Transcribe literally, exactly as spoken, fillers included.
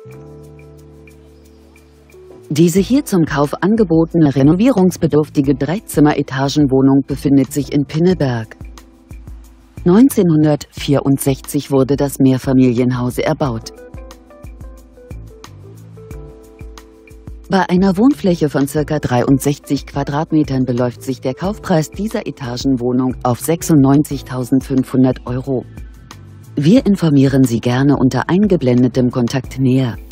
Diese hier zum Kauf angebotene renovierungsbedürftige Dreizimmer-Etagenwohnung befindet sich in Pinneberg. neunzehnhundertvierundsechzig wurde das Mehrfamilienhaus erbaut. Bei einer Wohnfläche von ca. dreiundsechzig Quadratmetern beläuft sich der Kaufpreis dieser Etagenwohnung auf sechsundneunzigtausendfünfhundert Euro. Wir informieren Sie gerne unter eingeblendetem Kontakt näher.